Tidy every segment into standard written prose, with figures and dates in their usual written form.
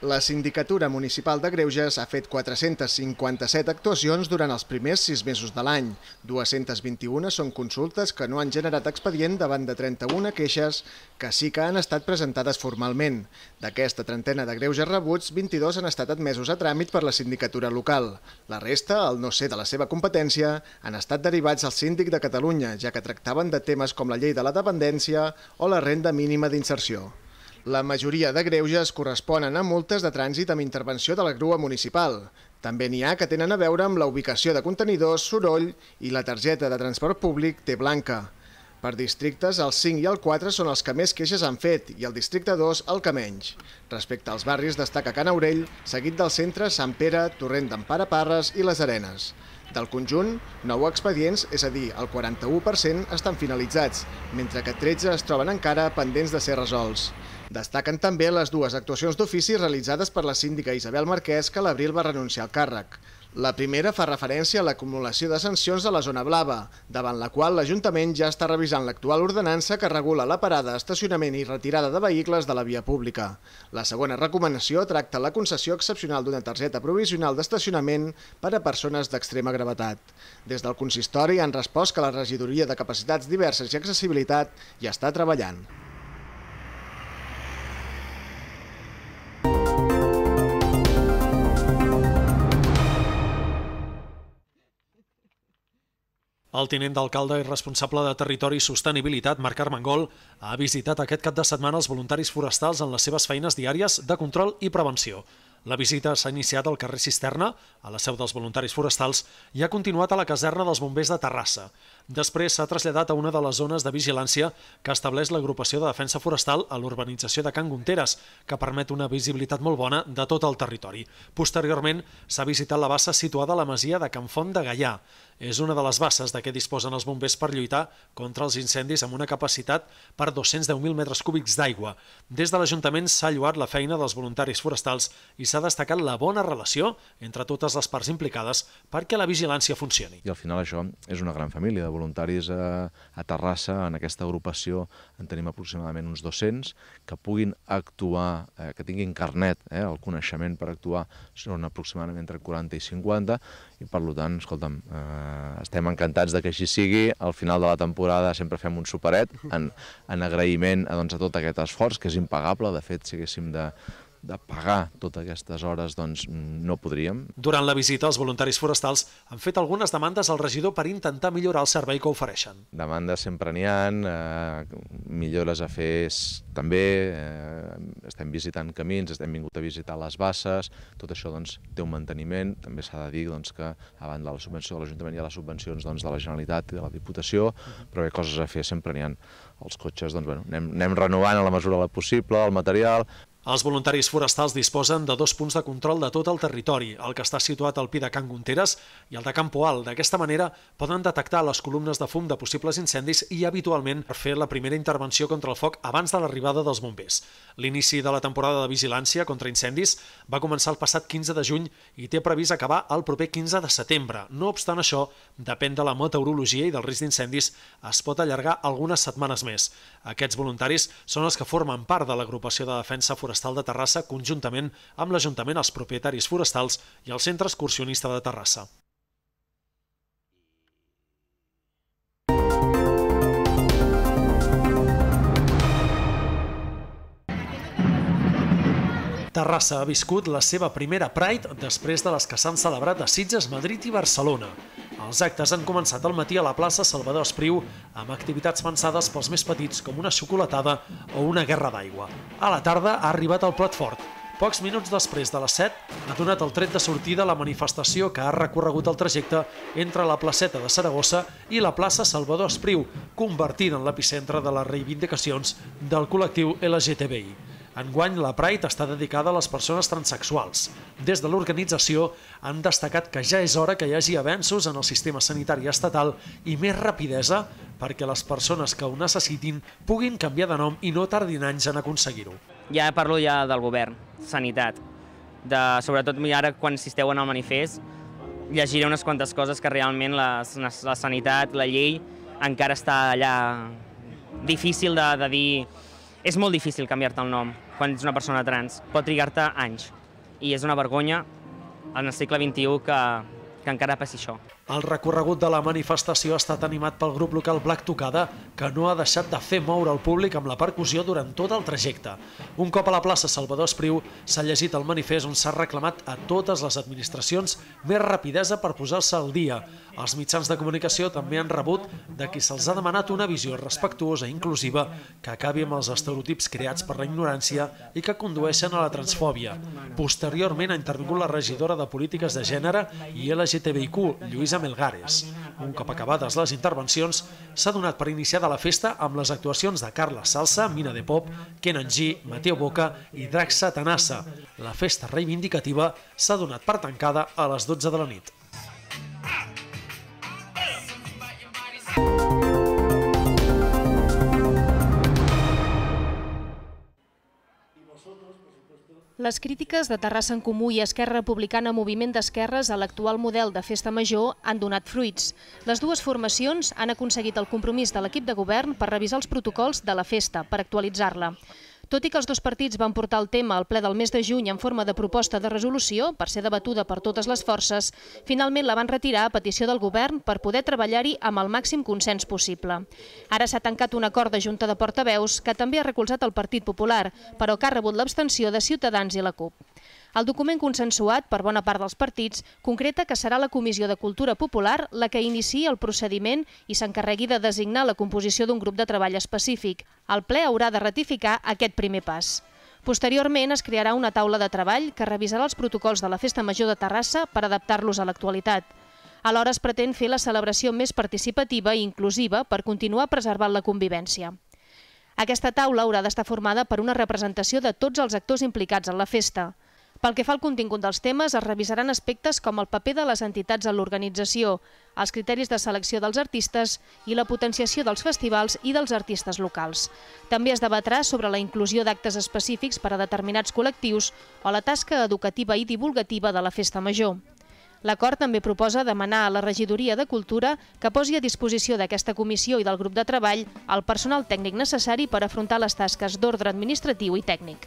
La Sindicatura Municipal de Greuges ha fet 457 actuacions durant els primers 6 mesos de l'any. 221 són consultes que no han generat expedient davant de 31 queixes que sí que han estat presentades formalment. D'aquesta trentena de greuges rebuts, 22 han estat admesos a tràmit per la sindicatura local. La resta, al no ser de la seva competència, han estat derivats al Síndic de Catalunya, ja que tractaven de temes com la llei de la dependència o la renda mínima d'inserció. La majoria de greuges corresponen a multes de trànsit amb intervenció de la grua municipal. També n'hi ha que tenen a veure amb la ubicació de contenidors, soroll i la targeta de transport públic té blanca. Per districtes, el 5 i el 4 són els que més queixes han fet i el districte 2 el que menys. Respecte als barris destaca Can Aurell, seguit del centre Sant Pere, Torrent d'en Pare Parres i les Arenes. Del conjunt, 9 expedients, és a dir, el 41%, estan finalitzats, mentre que 13 es troben encara pendents de ser resolts. Destaquen també les 2 actuacions d'ofici realitzades per la síndica Isabel Marquès, que a l'abril va renunciar al càrrec. La primera fa referència a l'acumulació de sancions a la zona blava, davant la qual l'Ajuntament ja està revisant l'actual ordenança que regula la parada, estacionament i retirada de vehicles de la via pública. La segona recomanació tracta la concessió excepcional d'una targeta provisional d'estacionament per a persones d'extrema gravetat. Des del consistori han respost que la regidoria de capacitats diverses i accessibilitat ja està treballant. El tinent d'alcalde i responsable de Territori i Sostenibilitat, Marc Armengol, ha visitat aquest cap de setmana els voluntaris forestals en les seves feines diàries de control i prevenció. La visita s'ha iniciat al carrer Cisterna, a la seu dels voluntaris forestals, i ha continuat a la caserna dels bombers de Terrassa. Després s'ha traslladat a una de les zones de vigilància que estableix l'agrupació de defensa forestal a l'urbanització de Can Gonteres, que permet una visibilitat molt bona de tot el territori. Posteriorment s'ha visitat la bassa situada a la masia de Can Font de Gaià. És una de les basses de què disposen els bombers per lluitar contra els incendis amb una capacitat per 210.000 metres cúbics d'aigua. Des de l'Ajuntament s'ha lloat la feina dels voluntaris forestals i s'ha destacat la bona relació entre totes les parts implicades perquè la vigilància funcioni. I al final això és una gran família de voluntaris a Terrassa. En aquesta agrupació en tenim aproximadament uns 200 que puguin actuar, que tinguin carnet, el coneixement per actuar, són aproximadament entre 40 i 50 i per tant, escolta'm, estem encantats que així sigui. Al final de la temporada sempre fem un superet en agraïment a tot aquest esforç, que és impagable. De fet, si haguéssim de pagar totes aquestes hores, doncs no podríem. Durant la visita, els voluntaris forestals han fet algunes demandes al regidor per intentar millorar el servei que ofereixen. Demandes sempre n'hi ha, millores a fer també, estem visitant camins, hem vingut a visitar les basses, tot això té un manteniment. També s'ha de dir que a banda de la subvenció de l'Ajuntament hi ha les subvencions de la Generalitat i de la Diputació, però bé, coses a fer sempre n'hi ha. Els cotxes, anem renovant a la mesura possible, el material. Els voluntaris forestals disposen de 2 punts de control de tot el territori, el que està situat al pi de Can Gonteres i el de Can Poal. D'aquesta manera poden detectar les columnes de fum de possibles incendis i habitualment fer la primera intervenció contra el foc abans de l'arribada dels bombers. L'inici de la temporada de vigilància contra incendis va començar el passat 15 de juny i té previst acabar el proper 15 de setembre. No obstant això, depèn de la meteorologia i del risc d'incendis, es pot allargar algunes setmanes més. Aquests voluntaris són els que formen part de l'agrupació de defensa forestal de Terrassa conjuntament amb l'Ajuntament, els propietaris forestals i el Centre Excursionista de Terrassa. Terrassa ha viscut la seva primera Pride després de les que s'han celebrat a Sitges, Madrid i Barcelona. Els actes han començat al matí a la plaça Salvador Espriu amb activitats pensades pels més petits com una xocolatada o una guerra d'aigua. A la tarda ha arribat el plat fort. Pocs minuts després de les 7 ha donat el tret de sortida la manifestació que ha recorregut el trajecte entre la placeta de Saragossa i la plaça Salvador Espriu, convertida en l'epicentre de les reivindicacions del col·lectiu LGTBI. Enguany, la Pride està dedicada a les persones transsexuals. Des de l'organització han destacat que ja és hora que hi hagi avenços en el sistema sanitari estatal i més rapidesa perquè les persones que ho necessitin puguin canviar de nom i no tardin anys en aconseguir-ho. Ja parlo del govern, sanitat. Sobretot ara, quan assisteu en el manifest, llegiré unes quantes coses que realment la sanitat, la llei, encara està allà difícil de dir. És molt difícil canviar-te el nom quan ets una persona trans. Pot trigar-te anys. I és una vergonya en el segle XXI que encara passi això. El recorregut de la manifestació ha estat animat pel grup local Black Tocada, que no ha deixat de fer moure el públic amb la percussió durant tot el trajecte. Un cop a la plaça Salvador Espriu s'ha llegit el manifest on s'ha reclamat a totes les administracions més rapidesa per posar-se al dia. Els mitjans de comunicació també han rebut de qui se'ls ha demanat una visió respectuosa i inclusiva que acabi amb els estereotips creats per la ignorància i que condueixen a la transfòbia. Posteriorment ha intervingut la regidora de Polítiques de Gènere i LGTBIQ, Lluïsa Melgares. Un cop acabades les intervencions, s'ha donat per iniciada la festa amb les actuacions de Carla Salsa, Mina de Pop, Kenan G, Mateo Boca i Drac Satanassa. La festa reivindicativa s'ha donat per tancada a les 12 de la nit. Les crítiques de Terrassa en Comú i Esquerra Republicana Moviment d'Esquerres a l'actual model de festa major han donat fruits. Les dues formacions han aconseguit el compromís de l'equip de govern per revisar els protocols de la festa, per actualitzar-la. Tot i que els dos partits van portar el tema al ple del mes de juny en forma de proposta de resolució per ser debatuda per totes les forces, finalment la van retirar a petició del govern per poder treballar-hi amb el màxim consens possible. Ara s'ha tancat un acord de Junta de Portaveus que també ha recolzat el Partit Popular, però que ha rebut l'abstenció de Ciutadans i la CUP. El document consensuat per bona part dels partits concreta que serà la Comissió de Cultura Popular la que iniciï el procediment i s'encarregui de designar la composició d'un grup de treball específic. El ple haurà de ratificar aquest primer pas. Posteriorment es crearà una taula de treball que revisarà els protocols de la Festa Major de Terrassa per adaptar-los a l'actualitat. Alhora es pretén fer la celebració més participativa i inclusiva per continuar preservant la convivència. Aquesta taula haurà d'estar formada per una representació de tots els actors implicats en la festa. Pel que fa al contingut dels temes, es revisaran aspectes com el paper de les entitats en l'organització, els criteris de selecció dels artistes i la potenciació dels festivals i dels artistes locals. També es debatrà sobre la inclusió d'actes específics per a determinats col·lectius o la tasca educativa i divulgativa de la festa major. L'acord també proposa demanar a la Regidoria de Cultura que posi a disposició d'aquesta comissió i del grup de treball el personal tècnic necessari per afrontar les tasques d'ordre administratiu i tècnic.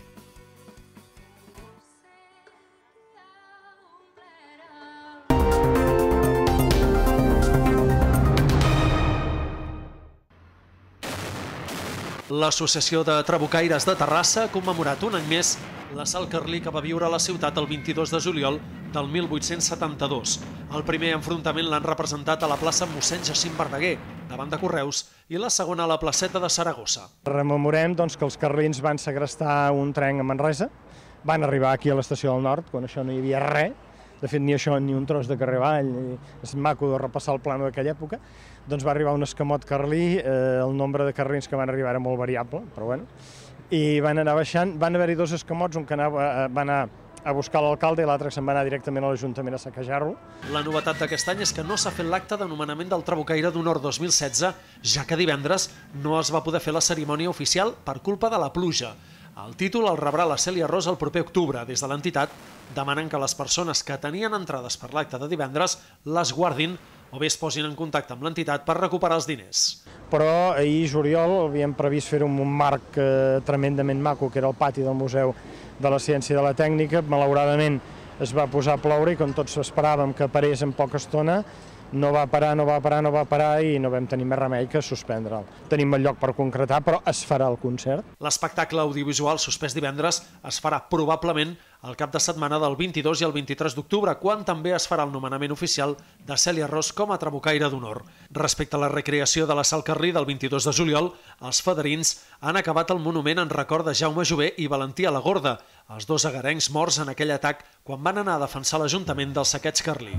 L'Associació de Trabucaires de Terrassa ha commemorat un any més l'assalt carlí que va viure a la ciutat el 22 de juliol del 1872. El primer enfrontament l'han representat a la plaça Mossèn Jacint Verdaguer, davant de Correus, i la segona a la placeta de Saragossa. Rememorem que els carlins van segrestar un tren a Manresa, van arribar aquí a l'estació del Nord, quan això no hi havia res, de fet ni això ni un tros de carrer avall, és maco de repassar el plano d'aquella època, doncs va arribar un escamot carlí, el nombre de carlins que van arribar era molt variable, però bueno, i van anar baixant, van haver-hi dos escamots, un que va anar a buscar l'alcalde i l'altre que se'n va anar directament a l'Ajuntament a saquejar-lo. La novetat d'aquest any és que no s'ha fet l'acte de nomenament del Trabucaire d'Honor 2016, ja que divendres no es va poder fer la cerimònia oficial per culpa de la pluja. El títol el rebrà la Cèlia Ros el proper octubre. Des de l'entitat demanen que les persones que tenien entrades per l'acte de divendres les guardin o bé es posin en contacte amb l'entitat per recuperar els diners. Però ahir, juliol, havíem previst fer-ho amb un marc tremendament maco, que era el pati del Museu de la Ciència i de la Tècnica. Malauradament es va posar a ploure i com tots esperàvem que parés en poca estona, no va parar i no vam tenir més remei que suspendre'l. Tenim el lloc per concretar, però es farà el concert. L'espectacle audiovisual suspès divendres es farà probablement el cap de setmana del 22 i el 23 d'octubre, quan també es farà el nomenament oficial de Cèlia Ros com a Trabucaire d'Honor. Respecte a la recreació de l'assalt carlí del 22 de juliol, els federins han acabat el monument en record de Jaume Jové i Valentí Alagorda, els dos agarencs morts en aquell atac quan van anar a defensar l'Ajuntament del saqueig carlí.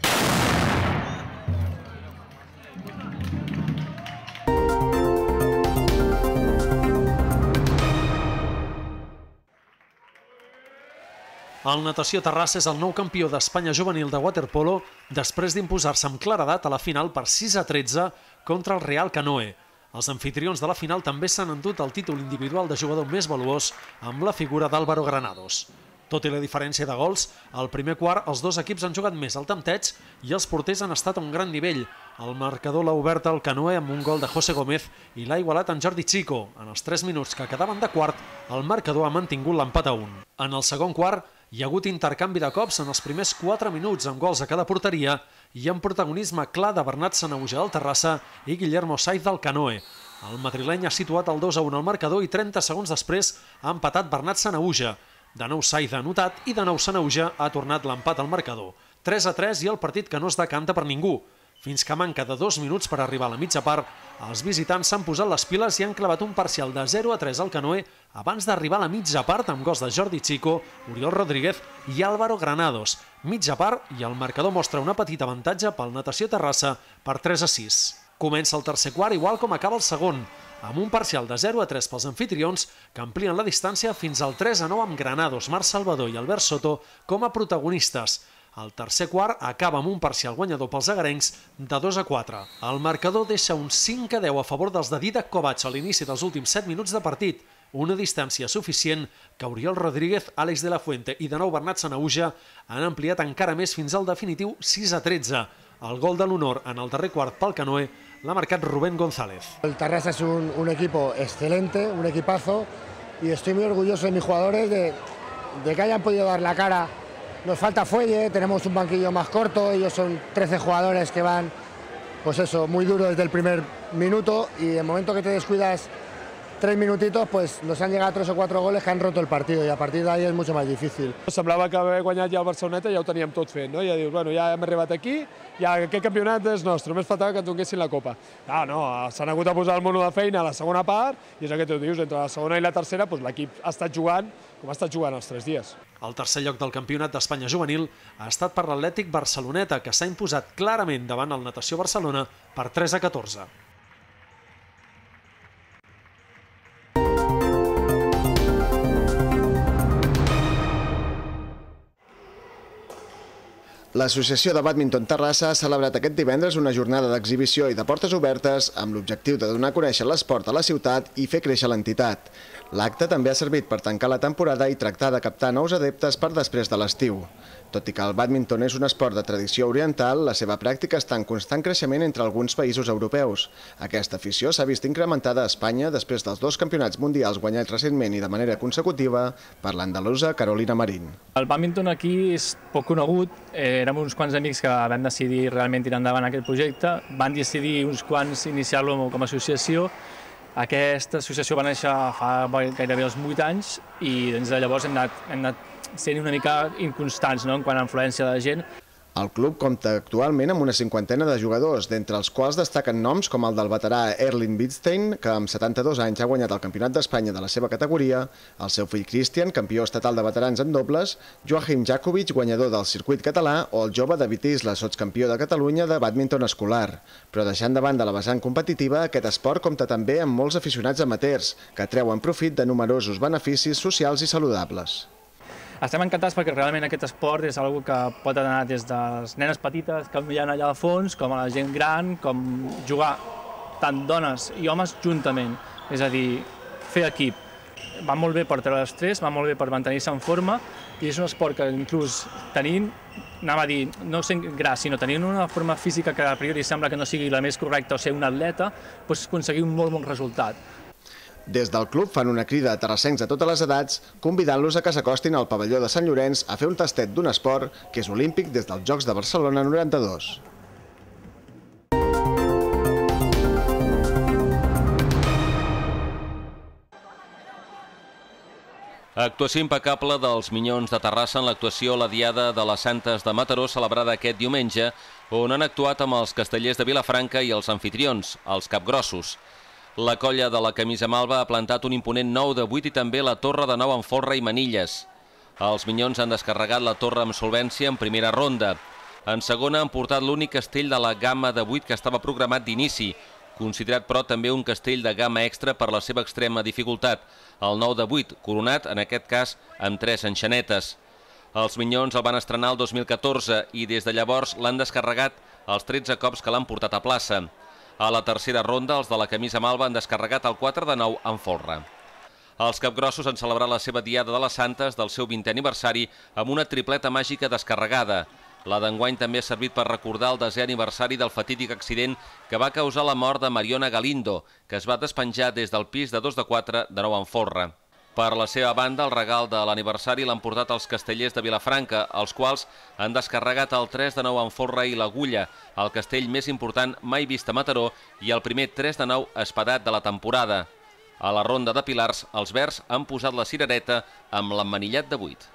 El Natació Terrassa és el nou campió d'Espanya juvenil de waterpolo després d'imposar-se amb claredat a la final per 6-13 contra el Real Canoe. Els anfitrions de la final també s'han endut el títol individual de jugador més valuós amb la figura d'Álvaro Granados. Tot i la diferència de gols, al primer quart els dos equips han jugat més al tempteig i els porters han estat a un gran nivell. El marcador l'ha obert el Canoe amb un gol de José Gómez i l'ha igualat en Jordi Chico. En els 3 minuts que quedaven de quart, el marcador ha mantingut l'empat a 1. En el segon quart, hi ha hagut intercanvi de cops en els primers 4 minuts amb gols a cada porteria i amb protagonisme clar de Bernat Sanahuja del Terrassa i Guillermo Saiz del Canoe. El madrileny ha situat el 2-1 al marcador i 30 segons després ha empatat Bernat Sanahuja. De nou Saiz ha anotat i de nou Sanahuja ha tornat l'empat al marcador. 3-3 i el partit que no es decanta per ningú. Fins que manca de 2 minuts per arribar a la mitja part, els visitants s'han posat les piles i han clavat un parcial de 0-3 al Canoe abans d'arribar a la mitja part amb gols de Jordi Chico, Oriol Rodríguez i Álvaro Granados. Mitja part i el marcador mostra una petita avantatge pel Natació Terrassa per 3-6. Comença el tercer quart igual com acaba el segon, amb un parcial de 0-3 pels anfitrions que amplien la distància fins al 3-9 amb Granados, Marc Salvador i Albert Soto com a protagonistes. El tercer quart acaba amb un parcial guanyador pels agarencs de 2-4. El marcador deixa un 5-10 a favor dels de Didac Kovac a l'inici dels últims 7 minuts de partit, una distància suficient que Oriol Rodríguez, Àlex de la Fuente i de nou Bernat Sanahuja han ampliat encara més fins al definitiu 6-13. El gol de l'honor en el darrer quart pel Canoe l'ha marcat Rubén González. El Terrassa es un equipo excelente, un equipazo, y estoy muy orgulloso de mis jugadores de que hayan podido dar la cara. Nos falta fuelle, tenemos un banquillo más corto, ellos son 13 jugadores que van, pues eso, muy duro desde el primer minuto, y en el momento que te descuidas 3 minutitos, pues nos han llegado 3 o 4 goles que han roto el partido, y a partir de ahí es mucho más difícil. Semblava que haver guanyat ja el Barceloneta ja ho teníem tot fet, no? Ja dius, bueno, ja hem arribat aquí, ja aquest campionat és nostre, només faltava que toquessin la Copa. No, s'han hagut de posar el mono de feina a la segona part, i és el que tu dius, entre la segona i la tercera, l'equip ha estat jugant com ha estat jugant els 3 dies. El tercer lloc del Campionat d'Espanya juvenil ha estat per l'Atlètic Barceloneta, que s'ha imposat clarament davant el Natació Barcelona per 3-14. L'Associació de Bàdminton Terrassa ha celebrat aquest divendres una jornada d'exhibició i de portes obertes amb l'objectiu de donar a conèixer l'esport a la ciutat i fer créixer l'entitat. L'acte també ha servit per tancar la temporada i tractar de captar nous adeptes per després de l'estiu. Tot i que el bàdminton és un esport de tradició oriental, la seva pràctica està en constant creixement entre alguns països europeus. Aquesta afició s'ha vist incrementada a Espanya després dels 2 campionats mundials guanyats recentment i de manera consecutiva per l'andalusa Carolina Marín. El bàdminton aquí és poc conegut. Érem uns quants amics que vam decidir realment tirar endavant aquest projecte. Van decidir uns quants iniciar-lo com a associació. Aquesta associació va néixer fa gairebé els 8 anys i des de llavors hem anat sent una mica inconstants, no?, en quant a influència de la gent. El club compta actualment amb una 50ena de jugadors, d'entre els quals destaquen noms com el del veterà Erling Wittstein, que amb 72 anys ha guanyat el Campionat d'Espanya de la seva categoria, el seu fill Christian, campió estatal de veterans en dobles, Joachim Jakovic, guanyador del circuit català, o el jove David Isla, sotscampió de Catalunya de bàdminton escolar. Però deixant de banda la vessant competitiva, aquest esport compta també amb molts aficionats amateurs, que treuen profit de numerosos beneficis socials i saludables. Estem encantats perquè realment aquest esport és una que pot anar des de les nenes petites que hi ha allà al fons, com a la gent gran, com jugar tant dones i homes juntament, és a dir, fer equip. Va molt bé per treure l'estrès, va molt bé per mantenir-se en forma, i és un esport que inclús tenint, anava a dir, no sent gras, sinó tenint una forma física que a priori sembla que no sigui la més correcta o ser un atleta, pots aconseguir un molt bon resultat. Des del club fan una crida a terrassencs de totes les edats, convidant-los a que s'acostin al pavelló de Sant Llorenç a fer un tastet d'un esport que és olímpic des dels Jocs de Barcelona 92. Actuació impecable dels Minyons de Terrassa en l'actuació a la Diada de les Santes de Mataró celebrada aquest diumenge, on han actuat amb els castellers de Vilafranca i els anfitrions, els capgrossos. La colla de la camisa malva ha plantat un imponent 9 de 8 i també la torre de 9 amb folre i manilles. Els Minyons han descarregat la torre amb solvència en primera ronda. En segona han portat l'únic castell de la gamma de 8 que estava programat d'inici, considerat però també un castell de gamma extra per la seva extrema dificultat, el 9 de 8, coronat en aquest cas amb 3 enxanetes. Els Minyons el van estrenar el 2014 i des de llavors l'han descarregat els 13 cops que l'han portat a plaça. A la tercera ronda, els de la camisa malva han descarregat el 4 de 9 amb folre. Els capgrossos han celebrat la seva Diada de les Santes del seu 20è aniversari amb una tripleta màgica descarregada. La d'enguany també ha servit per recordar el 10è aniversari del fatídic accident que va causar la mort de Mariona Galindo, que es va despenjar des del pis de 2 de 4 de Nou en Folre. Per la seva banda, el regal de l'aniversari l'han portat els castellers de Vilafranca, els quals han descarregat el 3 de 9 en Folre i l'Agulla, el castell més important mai vist a Mataró i el primer 3 de 9 espadat de la temporada. A la ronda de Pilars, els verds han posat la cirereta amb l'emmanillat de 8.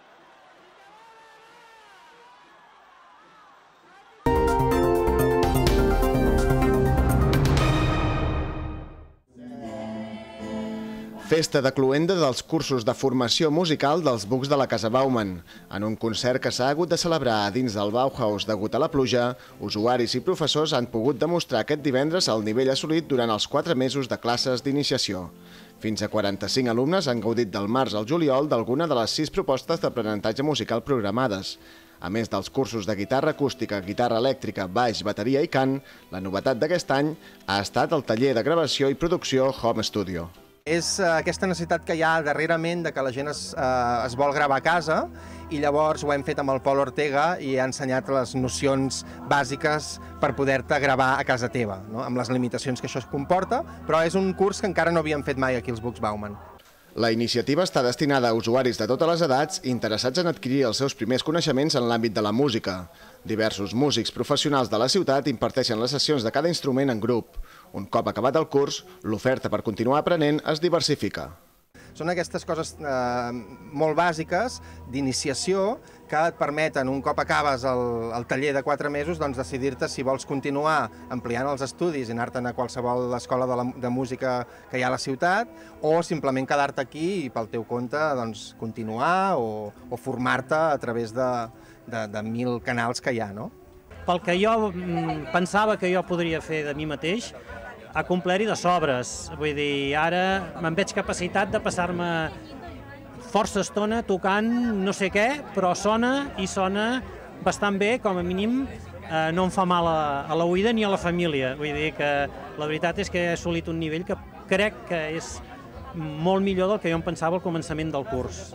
Festa de cloenda dels cursos de formació musical dels Bucs de la Casa Bauman. En un concert que s'ha hagut de celebrar a dins del Bauhaus degut a la pluja, usuaris i professors han pogut demostrar aquest divendres el nivell assolit durant els 4 mesos de classes d'iniciació. Fins a 45 alumnes han gaudit del març al juliol d'alguna de les 6 propostes d'aprenentatge musical programades. A més dels cursos de guitarra acústica, guitarra elèctrica, baix, bateria i cant, la novetat d'aquest any ha estat el taller de gravació i producció Home Studio. És aquesta necessitat que hi ha darrerament de que la gent es vol gravar a casa i llavors ho hem fet amb el Pol Ortega i ha ensenyat les nocions bàsiques per poder-te gravar a casa teva, amb les limitacions que això comporta, però és un curs que encara no havíem fet mai aquí als Bucs Bauman. La iniciativa està destinada a usuaris de totes les edats interessats en adquirir els seus primers coneixements en l'àmbit de la música. Diversos músics professionals de la ciutat imparteixen les sessions de cada instrument en grup. Un cop acabat el curs, l'oferta per continuar aprenent es diversifica. Són aquestes coses molt bàsiques d'iniciació que et permeten, un cop acabes el taller de 4 mesos, decidir-te si vols continuar ampliant els estudis i anar-te'n a qualsevol escola de música que hi ha a la ciutat o simplement quedar-te aquí i pel teu compte continuar o formar-te a través de 1.000 canals que hi ha. Pel que jo pensava que jo podria fer de mi mateix, ha complert i de sobres. Vull dir, ara me'n veig capacitat de passar-me força estona tocant no sé què, però sona i sona bastant bé, com a mínim no em fa mal a l'oïda ni a la família. Vull dir que la veritat és que he assolit un nivell que crec que és molt millor del que jo em pensava al començament del curs.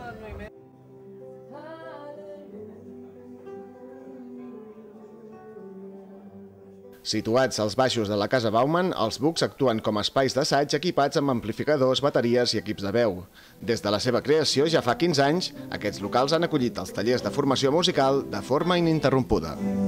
Situats als baixos de la Casa Bauman, els Bucs actuen com a espais d'assaig equipats amb amplificadors, bateries i equips de veu. Des de la seva creació, ja fa 15 anys, aquests locals han acollit els tallers de formació musical de forma ininterrompuda.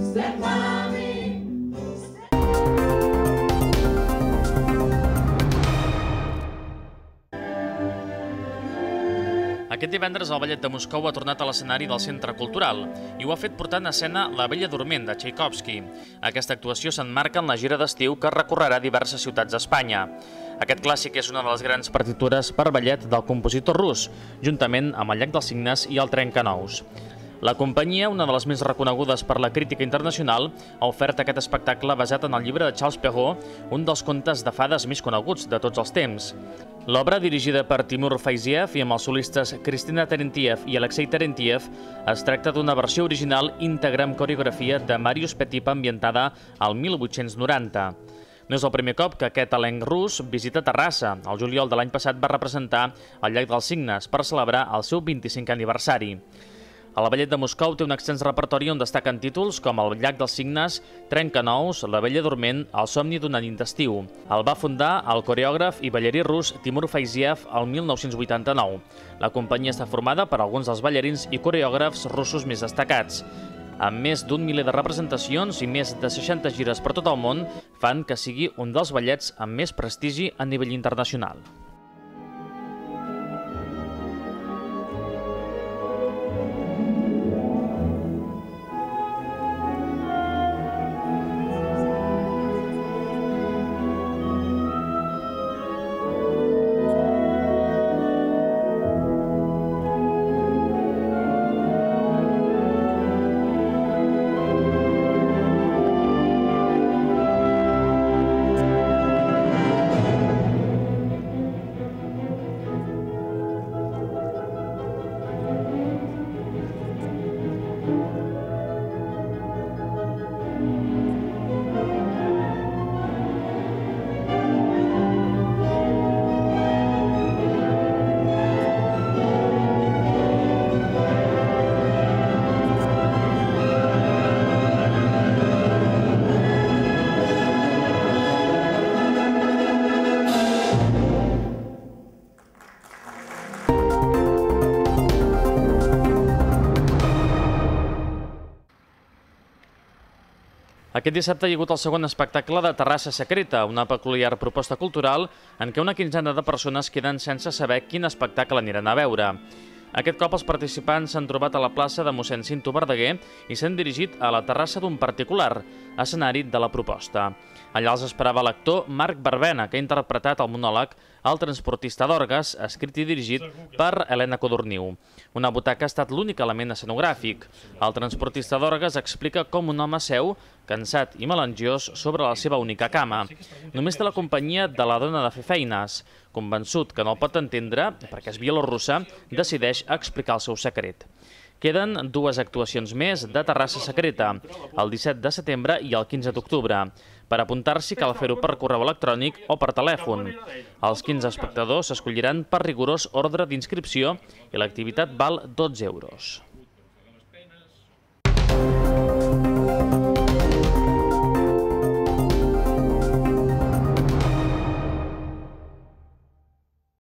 Aquest divendres el Ballet de Moscou ha tornat a l'escenari del Centre Cultural i ho ha fet portant a escena La Bella Dorment, de Tchaikovsky. Aquesta actuació s'emmarca en la gira d'estiu que recorrerà diverses ciutats d'Espanya. Aquest clàssic és una de les grans partitures per ballet del compositor rus, juntament amb El Llac dels Cignes i El Trencanous. La companyia, una de les més reconegudes per la crítica internacional, ha ofert aquest espectacle basat en el llibre de Charles Perrault, un dels contes de fades més coneguts de tots els temps. L'obra, dirigida per Timur Fayziev i amb els solistes Kristina Terentiev i Alexei Terentiev, es tracta d'una versió original íntegra amb coreografia de Marius Petipa ambientada al 1890. No és el primer cop que aquest elenc rus visita Terrassa. El juliol de l'any passat va representar el Llac dels Cignes per celebrar el seu 25è aniversari. El Ballet de Moscou té un extens repertori on destaquen títols com El Llac dels Cignes, Trencanous, La Bella Dorment, El somni d'una nit d'estiu. El va fundar el coreògraf i ballarí rus Timur Fayziev el 1989. La companyia està formada per alguns dels ballarins i coreògrafs russos més destacats. Amb més d'1 miler de representacions i més de 60 gires per tot el món, fan que sigui un dels ballets amb més prestigi a nivell internacional. Aquest dissabte hi ha hagut el segon espectacle de Terrassa Secreta, una peculiar proposta cultural en què una quinzena de persones queden sense saber quin espectacle aniran a veure. Aquest cop els participants s'han trobat a la plaça de mossèn Cinto Verdaguer i s'han dirigit a la terrassa d'un particular, escenari de la proposta. Allà els esperava l'actor Marc Barbena, que ha interpretat el monòleg El transportista d'orgues, escrit i dirigit per Helena Codorniu. Una butaca ha estat l'únic element escenogràfic. El transportista d'orgues explica com un home seu, cansat i melangiós, sobre la seva única cama. Només té la companyia de la dona de fer feines. Convençut que no el pot entendre, perquè és bielorrussa, decideix explicar el seu secret. Queden dues actuacions més de Terrassa Secreta, el 17 de setembre i el 15 d'octubre. Per apuntar-s'hi cal fer-ho per correu electrònic o per telèfon. Els 15 espectadors s'escolliran per rigorós ordre d'inscripció i l'activitat val 12 euros.